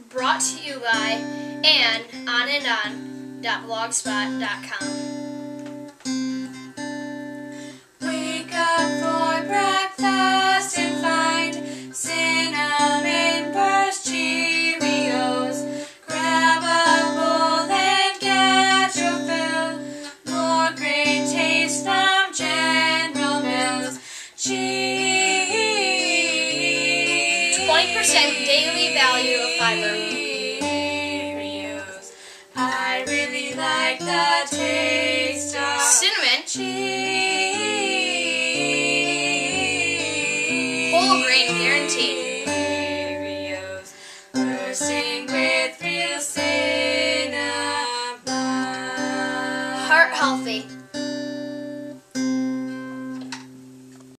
brought to you by andonandon.blogspot.com. Wake up for breakfast and find Cinnamon Burst Cheerios. Grab a bowl and get your fill. More great taste from General Mills. Cheerios. 20% daily value of fiber. I really like the taste of Cinnamon. Cheerios. Whole grain guaranteed.